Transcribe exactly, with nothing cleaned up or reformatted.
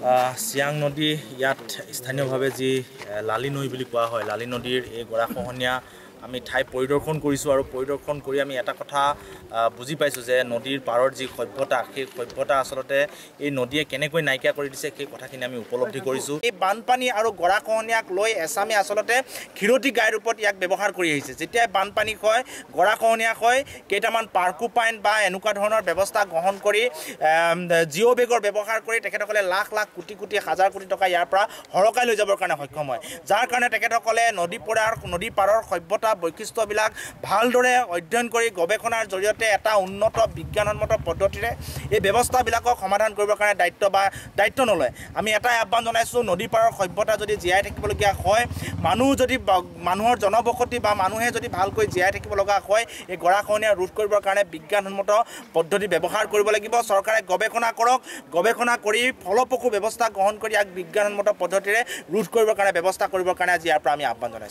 চিয়াং নদী ইয়াত স্থানীয়ভাৱে যি লালি নৈ বুলি কোৱা হয়, লালি নদীৰ এই গৰাখহনীয়া আমি ঠাই পৰিদৰ্শন কৰিছোঁ আৰু পৰিদৰ্শন কৰি আমি এটা কথা বুজি পাইছোঁ যে নদীৰ পাৰৰ যি সভ্যতা, সেই সভ্যতা আচলতে এই নদীয়ে কেনেকৈ নাইকিয়া কৰি দিছে সেই কথাখিনি আমি উপলব্ধি কৰিছোঁ। এই বানপানী আৰু গৰাখহনীয়াক লৈ এছামে আচলতে ক্ষীৰতী গাইৰ ৰূপত ইয়াক ব্যৱহাৰ কৰি আহিছে। যেতিয়াই বানপানী হয়, গৰাখহনীয়া হয়, কেইটামান পাৰ্কোপাইন বা এনেকুৱা ধৰণৰ ব্যৱস্থা গ্ৰহণ কৰি জিঅ' বেগৰ ব্যৱহাৰ কৰি তেখেতসকলে লাখ লাখ কোটি কোটি হাজাৰ কোটি টকা ইয়াৰ পৰা সৰকাই লৈ যাবৰ কাৰণে সক্ষম হয়, যাৰ কাৰণে তেখেতসকলে নদী পাৰৰ নদী পাৰৰ সভ্যতা বৈশিষ্ট্যবিলাক ভালদৰে অধ্যয়ন কৰি গৱেষণাৰ জৰিয়তে এটা উন্নত বিজ্ঞানসন্মত পদ্ধতিৰে এই ব্যৱস্থাবিলাকক সমাধান কৰিবৰ কাৰণে দায়িত্ব বা দায়িত্ব নলয়। আমি এটাই আহ্বান জনাইছোঁ, নদী পাৰৰ সভ্যতা যদি জীয়াই থাকিবলগীয়া হয়, মানুহ যদি মানুহৰ জনবসতি বা মানুহে যদি ভালকৈ জীয়াই থাকিব লগা হয়, এই গৰাখহনীয়া ৰোধ কৰিবৰ কাৰণে বিজ্ঞানসন্মত পদ্ধতি ব্যৱহাৰ কৰিব লাগিব। চৰকাৰে গৱেষণা কৰক, গৱেষণা কৰি ফলপ্ৰসূ ব্যৱস্থা গ্ৰহণ কৰি ইয়াক বিজ্ঞানসন্মত পদ্ধতিৰে ৰোধ কৰিবৰ কাৰণে ব্যৱস্থা কৰিবৰ কাৰণে আজি ইয়াৰ পৰা আমি আহ্বান জনাইছোঁ।